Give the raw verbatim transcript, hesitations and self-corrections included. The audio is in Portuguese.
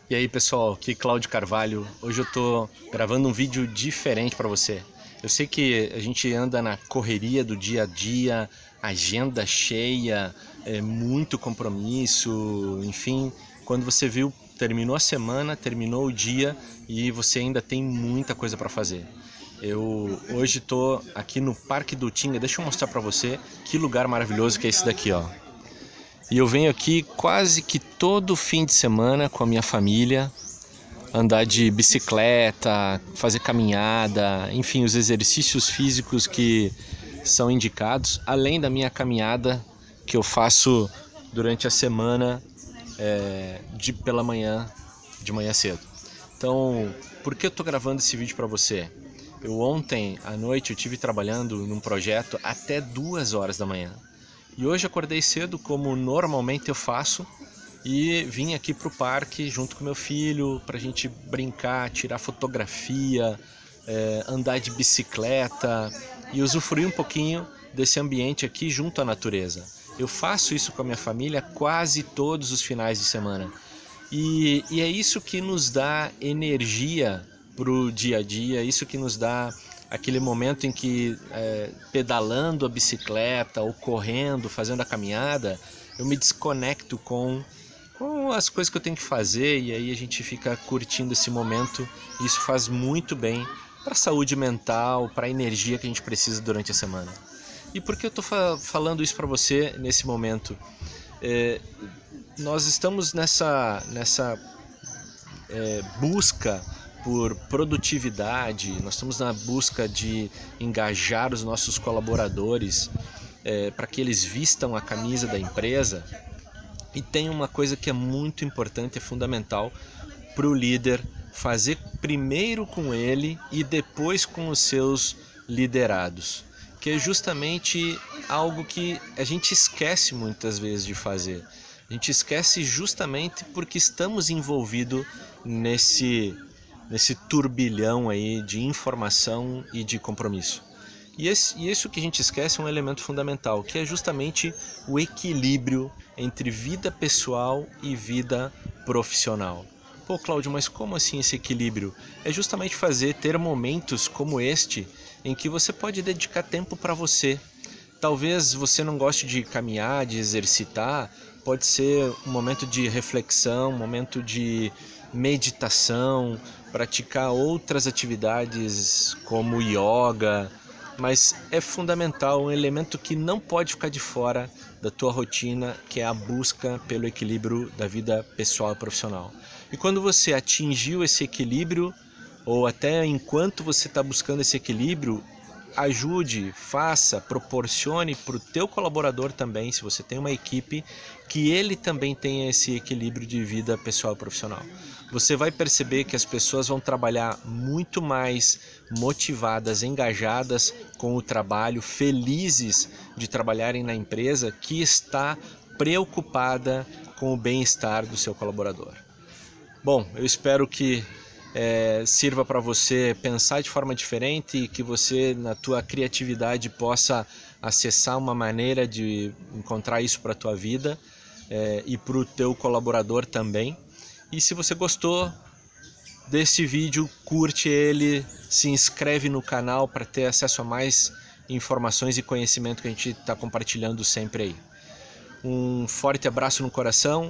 E aí pessoal, aqui Cláudio Carvalho. Hoje eu tô gravando um vídeo diferente para você. Eu sei que a gente anda na correria do dia a dia, agenda cheia, é, muito compromisso, enfim. Quando você viu, terminou a semana, terminou o dia e você ainda tem muita coisa para fazer. Eu hoje tô aqui no Parque do Utinga. Deixa eu mostrar para você que lugar maravilhoso que é esse daqui, ó. E eu venho aqui quase que todo fim de semana com a minha família, andar de bicicleta, fazer caminhada, enfim, os exercícios físicos que são indicados, além da minha caminhada que eu faço durante a semana é, de pela manhã, de manhã cedo. Então, por que eu estou gravando esse vídeo para você? Eu ontem à noite eu tive trabalhando num projeto até duas horas da manhã. E hoje acordei cedo, como normalmente eu faço, e vim aqui para o parque junto com meu filho para a gente brincar, tirar fotografia, é, andar de bicicleta e usufruir um pouquinho desse ambiente aqui junto à natureza. Eu faço isso com a minha família quase todos os finais de semana. E, e é isso que nos dá energia para o dia a dia, isso que nos dá aquele momento em que é, pedalando a bicicleta ou correndo, fazendo a caminhada, eu me desconecto com, com as coisas que eu tenho que fazer e aí a gente fica curtindo esse momento e isso faz muito bem para a saúde mental, para a energia que a gente precisa durante a semana. E por que eu estou fa falando isso para você nesse momento? É, nós estamos nessa, nessa é, busca por produtividade, nós estamos na busca de engajar os nossos colaboradores é, para que eles vistam a camisa da empresa. E tem uma coisa que é muito importante, é fundamental para o líder fazer primeiro com ele e depois com os seus liderados, que é justamente algo que a gente esquece muitas vezes de fazer. A gente esquece justamente porque estamos envolvidos nesse nesse turbilhão aí de informação e de compromisso. E, esse, e isso que a gente esquece é um elemento fundamental, que é justamente o equilíbrio entre vida pessoal e vida profissional. Pô, Cláudio, mas como assim esse equilíbrio? É justamente fazer, ter momentos como este, em que você pode dedicar tempo para você. Talvez você não goste de caminhar, de exercitar, pode ser um momento de reflexão, um momento de meditação, praticar outras atividades como yoga, mas é fundamental, um elemento que não pode ficar de fora da tua rotina, que é a busca pelo equilíbrio da vida pessoal e profissional. E quando você atingiu esse equilíbrio, ou até enquanto você está buscando esse equilíbrio, ajude, faça, proporcione para o teu colaborador também, se você tem uma equipe, que ele também tenha esse equilíbrio de vida pessoal e profissional. Você vai perceber que as pessoas vão trabalhar muito mais motivadas, engajadas com o trabalho, felizes de trabalharem na empresa que está preocupada com o bem-estar do seu colaborador. Bom, eu espero que É, sirva para você pensar de forma diferente e que você, na tua criatividade, possa acessar uma maneira de encontrar isso para a tua vida é, e para o teu colaborador também. E se você gostou desse vídeo, curte ele, se inscreve no canal para ter acesso a mais informações e conhecimento que a gente está compartilhando sempre aí. Um forte abraço no coração.